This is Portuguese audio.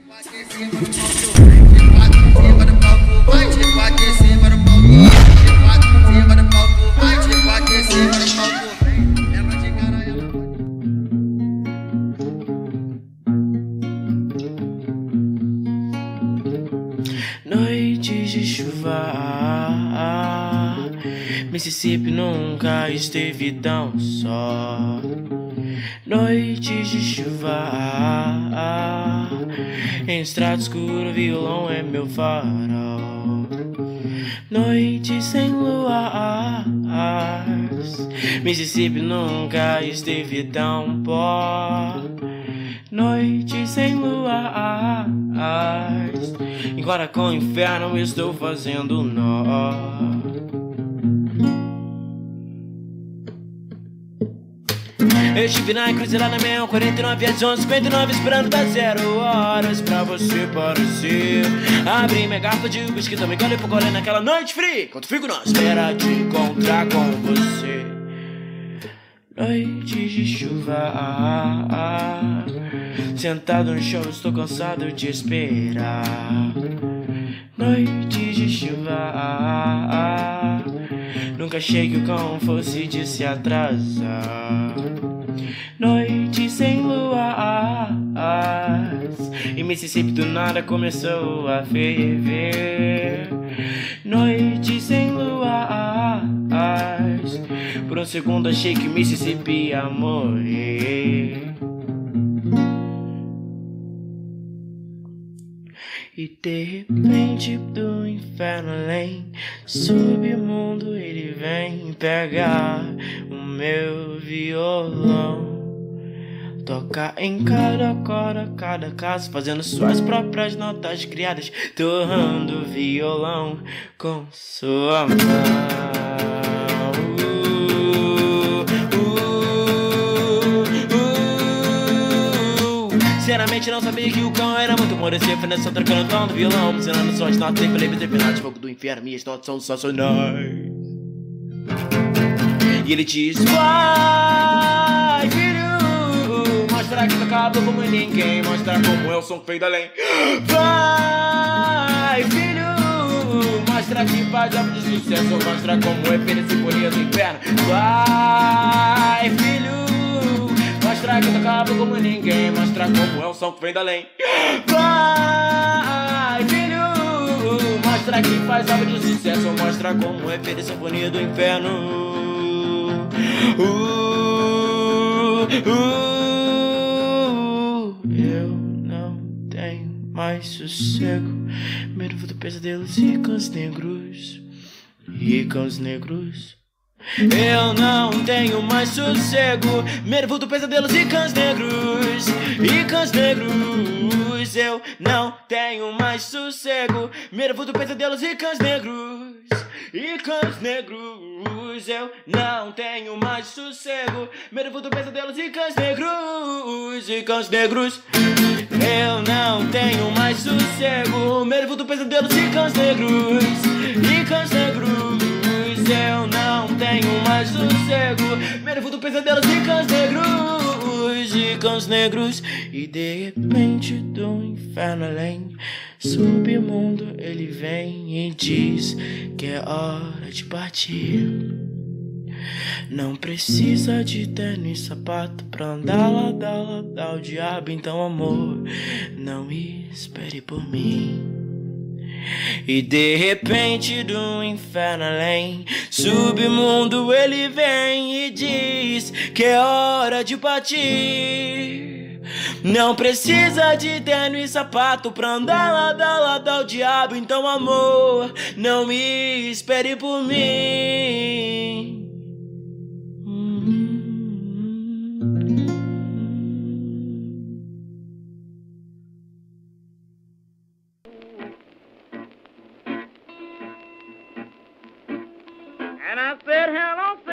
Noites de chuva, Mississippi nunca esteve tão só. Noites de chuva, em estrada escura, violão é meu farol. Noites sem luar, Mississippi nunca esteve tão pó. Noites sem luar, agora com o inferno estou fazendo nó. Eu estive na encruzilhada mesmo, 49 às 11, 59, esperando dar 0 horas pra você parecer. Abri minha garrafa de whisky, também colhe por colher naquela noite fria, enquanto fico na espera de encontrar com você. Noites de chuva, sentado no chão, estou cansado de esperar. Noites de chuva, nunca achei que o cão fosse de se atrasar. Noite sem luar, e Mississippi do nada começou a ferver. Noite sem luar, por um segundo achei que Mississippi ia morrer. E de repente do inferno além, submundo ele vem pegar o meu violão. Toca em cada corda, cada casa, fazendo suas próprias notas criadas, torrando o violão com sua mão. Sinceramente não sabia que o cão era muito bom. Descer nessa trocando o tom do violão, ensinando só as notas em livros definados, fogo do inferno, minhas notas são sensacionais. E ele diz: vai, filho, mostrar que toca como ninguém, mostrar como é o som feito além. Vai, filho, mostrar que faz obra de sucesso, mostrar como é feita a sinfonia do inferno. Vai, filho, mostrar que toca como ninguém, mostrar como é o som que vem da além. Vai, filho, mostrar que faz obra de sucesso, mostrar como é feita a sinfonia do inferno. Eu não tenho mais sossego, medo do pesadelos e cães negros. E cães negros. Eu não tenho mais sossego, medo do pesadelos e cães negros. E cães negros. Eu não tenho mais sossego, medo do pesadelos e cães negros. E cães negros. Eu não tenho mais sossego, medo do pesadelos e cães negros. E cães negros. Eu não tenho mais sossego, medo do pesadelos e cães negros. E cães negros. Eu não tenho mais sossego, medo do pesadelos e cães negros. E cães negros. E de repente do inferno além, submundo ele vem e diz que é hora de partir. Não precisa de tênis, sapato pra andar lá o diabo. Então amor, não espere por mim. E de repente do inferno além, submundo ele vem e diz que é hora de partir. Não precisa de terno e sapato pra andar lá o diabo. Então amor, não me espere por mim. And I said, hello,